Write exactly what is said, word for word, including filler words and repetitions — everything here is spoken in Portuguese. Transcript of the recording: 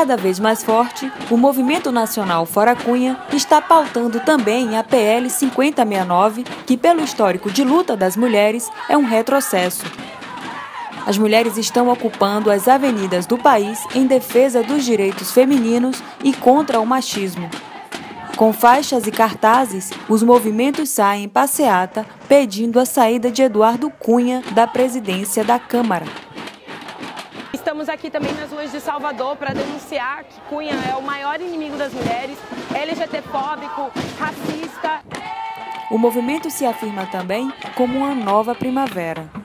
Cada vez mais forte, o Movimento Nacional Fora Cunha está pautando também a P L cinquenta sessenta e nove, que pelo histórico de luta das mulheres é um retrocesso. As mulheres estão ocupando as avenidas do país em defesa dos direitos femininos e contra o machismo. Com faixas e cartazes, os movimentos saem em passeata pedindo a saída de Eduardo Cunha da presidência da Câmara. Estamos aqui também nas ruas de Salvador para denunciar que Cunha é o maior inimigo das mulheres, L G B T fóbico, racista. O movimento se afirma também como uma nova primavera.